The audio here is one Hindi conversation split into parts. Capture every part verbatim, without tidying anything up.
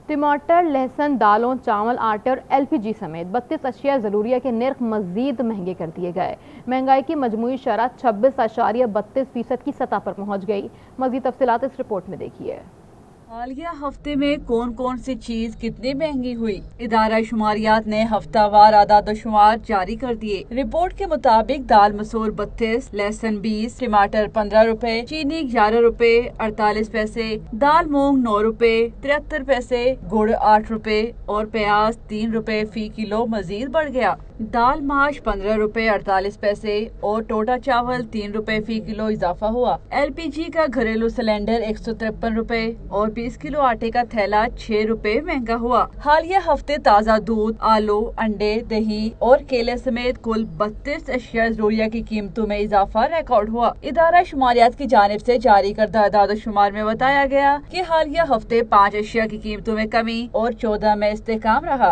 टमाटर, लहसुन, दालों, चावल, आटे और एलपीजी समेत बत्तीस अशिया ज़रूरिया के नर्ख मजीद महंगे कर दिए गए। महंगाई की मजमूई शरह छब्बीस अशारिया बत्तीस फीसद की सतह पर पहुंच गई। मजीद तफसीलात इस रिपोर्ट में देखिए। हालिया हफ्ते में कौन कौन सी चीज कितनी महंगी हुई, इदारा शुमारियात ने हफ्तावार आदाद शुमार जारी कर दिए। रिपोर्ट के मुताबिक दाल मसूर बत्तीस, लहसुन बीस, टमाटर पंद्रह रुपए, चीनी ग्यारह रुपए अड़तालीस पैसे, दाल मूंग नौ रुपए तिहत्तर पैसे, गुड़ आठ रुपए और प्याज तीन रुपए फी किलो मजीद बढ़ गया। दाल माश पंद्रह रुपए अड़तालीस पैसे और टोटा चावल तीन रुपए फी किलो इजाफा हुआ। एलपीजी का घरेलू सिलेंडर एक सौ तिरपन रुपए और बीस किलो आटे का थैला छह रुपए महंगा हुआ। हालिया हफ्ते ताज़ा दूध, आलू, अंडे, दही और केले समेत कुल बत्तीस अशिया ज़रूरिया की कीमतों में इजाफा रिकॉर्ड हुआ। इदारा शुमारियात की जानिब से जारी करदा आदाद शुमार में बताया गया कि हालिया हफ्ते पाँच अशिया की कीमतों में कमी और चौदह में इस्तेहकाम रहा।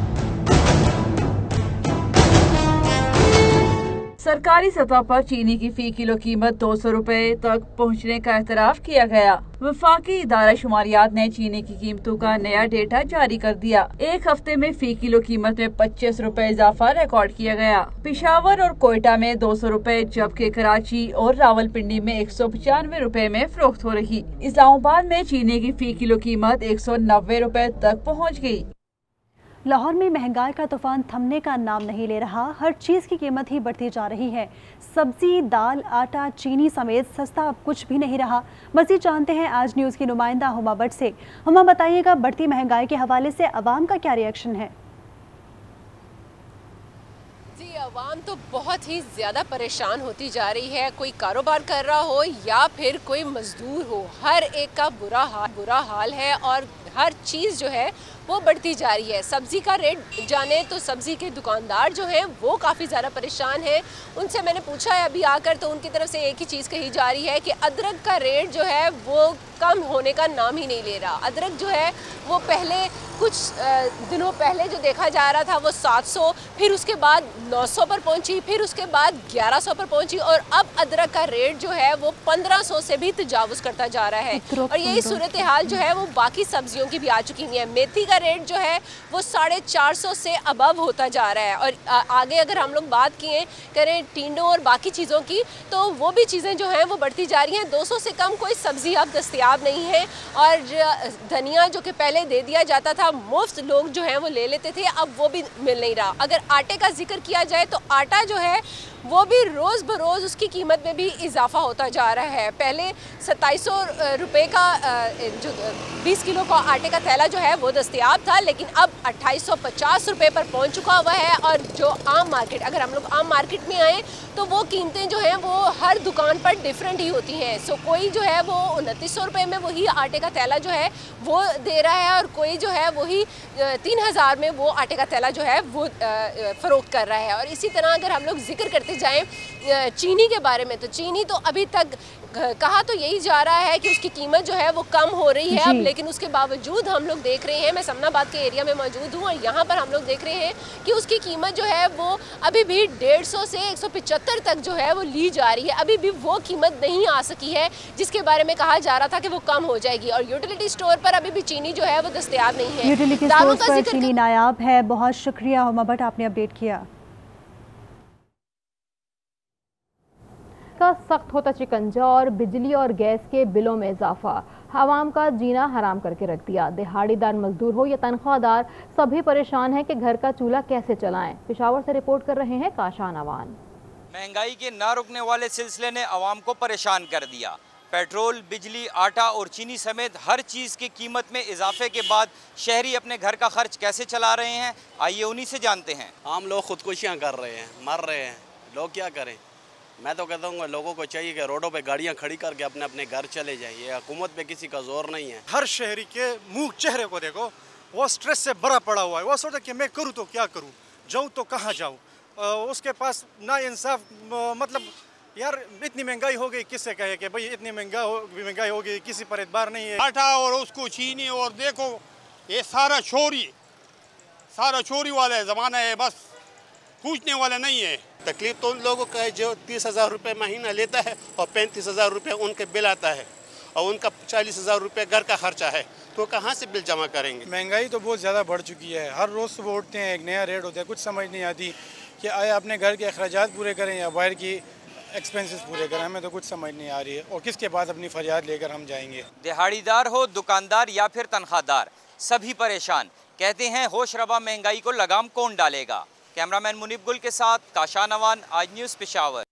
सरकारी सतह पर चीनी की फी किलो कीमत दो सौ रुपए तक पहुंचने का एतराफ किया गया। वफाकी इदारा शुमारियात ने चीनी की कीमतों का नया डेटा जारी कर दिया। एक हफ्ते में फी किलो कीमत में पच्चीस रुपए इजाफा रिकॉर्ड किया गया। पिशावर और कोयटा में दो सौ रुपए जबकि कराची और रावलपिंडी में एक सौ पचानवे रुपए में फरोख्त हो रही। इस्लामाबाद में चीनी की फी किलो कीमत एक सौ नब्बे रुपए तक पहुँच गयी। लाहौर में महंगाई का तूफान थमने का नाम नहीं ले रहा। हर चीज़ की कीमत ही बढ़ती जा रही है। सब्जी, दाल, आटा, चीनी समेत सस्ता अब कुछ भी नहीं रहा। मज़ीद जानते हैं आज न्यूज़ की नुमाइंदा हुमा भट्ट से। हुमा, बताइएगा बढ़ती महंगाई के हवाले से अवाम का क्या रिएक्शन है? जी, अवाम तो बहुत ही ज़्यादा परेशान होती जा रही है। कोई कारोबार कर रहा हो या फिर कोई मजदूर हो, हर एक का बुरा हाल बुरा हाल है और हर चीज़ जो है वो बढ़ती जा रही है। सब्ज़ी का रेट जाने तो सब्ज़ी के दुकानदार जो हैं वो काफ़ी ज़्यादा परेशान हैं। उनसे मैंने पूछा है अभी आकर, तो उनकी तरफ से एक ही चीज़ कही जा रही है कि अदरक का रेट जो है वो कम होने का नाम ही नहीं ले रहा। अदरक जो है वो पहले कुछ दिनों पहले जो देखा जा रहा था वो सात सौ, फिर उसके बाद नौ सौ पर पहुंची, फिर उसके बाद ग्यारह सौ पर पहुंची और अब अदरक का रेट जो है वो पंद्रह सौ से भी तजावुज़ करता जा रहा है। और यही सूरत हाल जो है वो बाकी सब्जियों की भी आ चुकी है। मेथी का रेट जो है वो साढ़े चार सौ से अबव होता जा रहा है। और आगे अगर हम लोग बात किए करें टिंडों और बाकी चीज़ों की, तो वो भी चीज़ें जो हैं वो बढ़ती जा रही हैं। दो सौ से कम कोई सब्ज़ी अब दस्तयाब नहीं है। और धनिया जो कि पहले दे दिया जाता था, मुफ्त लोग जो हैं वो ले लेते थे, अब वो भी मिल नहीं रहा। अगर आटे का जिक्र किया जाए तो आटा जो है वो भी रोज़ बरोज़ उसकी कीमत में भी इजाफा होता जा रहा है। पहले सत्ताईस सौ रुपये का जो बीस किलो का आटे का थैला जो है वो दस्तयाब था, लेकिन अब अट्ठाईस सौ पचास रुपये पर पहुंच चुका हुआ है। और जो आम मार्केट, अगर हम लोग आम मार्केट में आएँ तो वो कीमतें जो हैं वो हर दुकान पर डिफरेंट ही होती हैं। सो कोई जो है वो उनतीस सौ रुपये में वही आटे का थैला जो है वो दे रहा है और कोई जो है वही तीन हज़ार में वो आटे का थैला जो है वो फ़रोख्त कर रहा है। और इसी तरह अगर हम लोग जिक्र करते जाएं चीनी के बारे में, तो चीनी तो अभी तक कहा तो यही जा रहा है कि उसकी कीमत जो है वो कम हो रही है अब, लेकिन उसके बावजूद हम लोग देख रहे हैं, मैं समनाबाद के एरिया में मौजूद हूँ और यहाँ पर हम लोग देख रहे हैं कि उसकी कीमत जो है वो अभी भी डेढ़ सौ से एक सौ पचहत्तर तक जो है वो ली जा रही है। अभी भी वो कीमत नहीं आ सकी है जिसके बारे में कहा जा रहा था कि वो कम हो जाएगी। और यूटिलिटी स्टोर पर अभी भी चीनी जो है वो दस्तयाब नहीं है। यूटिलिटी स्टोर पर चीनी नायाब है। बहुत शुक्रिया हुमा भट्ट, आपने अपडेट किया। का सख्त होता शिकंजा और बिजली और गैस के बिलों में इजाफा आवाम का जीना हराम करके रख दिया। दिहाड़ीदार मजदूर हो या तनख्वाहदार, सभी परेशान हैं कि घर का चूल्हा कैसे चलाएं। पेशावर से रिपोर्ट कर रहे हैं काशान अवान। महंगाई के ना रुकने वाले सिलसिले ने आवाम को परेशान कर दिया। पेट्रोल, बिजली, आटा और चीनी समेत हर चीज़ की कीमत में इजाफे के बाद शहरी अपने घर का खर्च कैसे चला रहे हैं, आइए उन्हीं से जानते हैं। आम लोग खुदकुशियाँ कर रहे हैं, मर रहे हैं, लोग क्या करें। मैं तो कहता हूँ लोगों को चाहिए कि रोडों पे गाड़ियाँ खड़ी करके अपने अपने घर चले जाएं। ये हुकूमत पे किसी का जोर नहीं है। हर शहरी के मुंह चेहरे को देखो, वो स्ट्रेस से भरा पड़ा हुआ है। वो सोचता कि मैं करूँ तो क्या करूँ, जाऊँ तो कहाँ जाऊँ। उसके पास ना इंसाफ, मतलब यार इतनी महंगाई हो गई, किससे कहे कि भाई इतनी महंगा हो महंगाई हो गई, किसी पर एतबार नहीं है। आटा और उसको चीनी और देखो ये सारा चोरी सारा चोरी वाला ज़माना है, बस पूछने वाला नहीं है। तकलीफ तो उन लोगों का है जो तीस हज़ार रुपये महीना लेता है और पैंतीस हज़ार रुपये उनके बिल आता है, और उनका चालीस हज़ार रुपये घर का खर्चा है, तो कहाँ से बिल जमा करेंगे। महंगाई तो बहुत ज़्यादा बढ़ चुकी है, हर रोज़ सुबह उठते हैं एक नया रेट होता है, कुछ समझ नहीं आती कि आए अपने घर के अखराजात पूरे करें या बाहर की एक्सपेंसेस पूरे करें, हमें तो कुछ समझ नहीं आ रही है और किसके पास अपनी फरियाद लेकर हम जाएंगे। दिहाड़ीदार हो, दुकानदार या फिर तनख्वाहदार, सभी परेशान। कहते हैं होश रबा महंगाई को लगाम कौन डालेगा। कैमरामैन मुनीब गुल के साथ काशा नवान, आज न्यूज़ पेशावर।